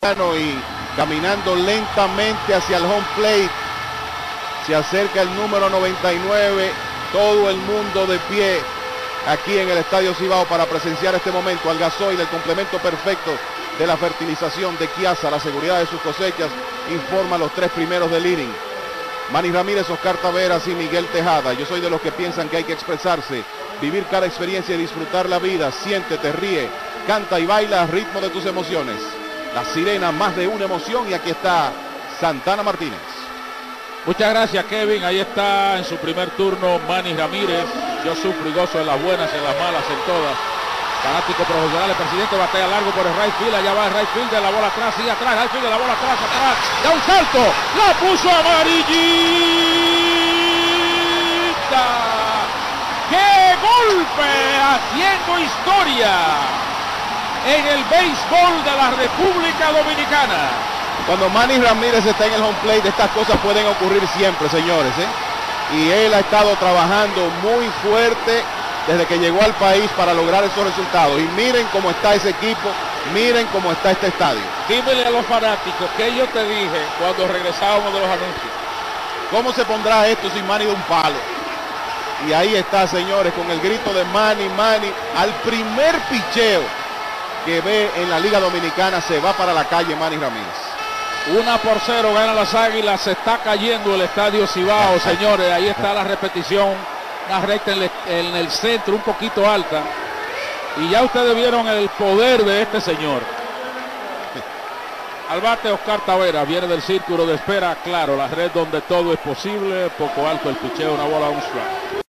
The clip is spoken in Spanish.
Y caminando lentamente hacia el home plate, se acerca el número 99, todo el mundo de pie aquí en el Estadio Cibao para presenciar este momento. Al gasoil, el complemento perfecto de la fertilización de Kiasa, la seguridad de sus cosechas, informa los 3 primeros del inning. Manny Ramírez, Oscar Taveras y Miguel Tejada. Yo soy de los que piensan que hay que expresarse, vivir cada experiencia y disfrutar la vida. Siéntete, ríe, canta y baila al ritmo de tus emociones. La sirena, más de una emoción, y aquí está Santana Martínez. Muchas gracias, Kevin. Ahí está en su primer turno Manny Ramírez. Yo sufro y gozo en las buenas, en las malas, en todas. Fanático profesional, el presidente batea largo por el right field. Allá va el right field, de la bola atrás, sigue atrás, right field, de la bola atrás, da un salto, la puso amarillita. ¡Qué golpe! Haciendo historia en el béisbol de la República Dominicana. Cuando Manny Ramírez está en el home plate, estas cosas pueden ocurrir siempre, señores, Y él ha estado trabajando muy fuerte desde que llegó al país para lograr esos resultados. Y miren cómo está ese equipo, miren cómo está este estadio. Dímele a los fanáticos que yo te dije cuando regresábamos de los anuncios. ¿Cómo se pondrá esto sin Manny de un palo? Y ahí está, señores, con el grito de Manny, Manny, al primer picheo que ve en la Liga Dominicana, se va para la calle Manny Ramírez. 1-0 gana las Águilas. Se está cayendo el Estadio Cibao, señores. Ahí está la repetición, una recta en el centro, un poquito alta, y ya ustedes vieron el poder de este señor. Al bate Oscar Taveras, viene del círculo de espera, claro, la red donde todo es posible, poco alto el picheo, una bola, un strike.